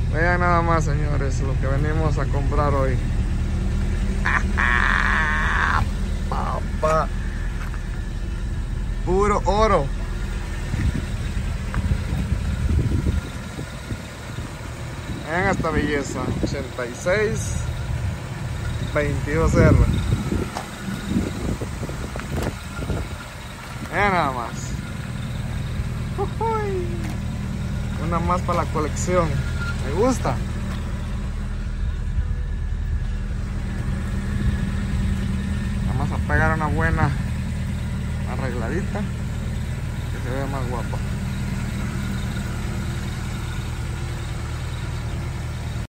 Vean nada más, señores, lo que venimos a comprar hoy. Papá, puro oro. Vean esta belleza, 86 22R. Vean nada más. Uy, una más para la colección. Me gusta. Vamos a pegar una buena arregladita que se vea más guapa.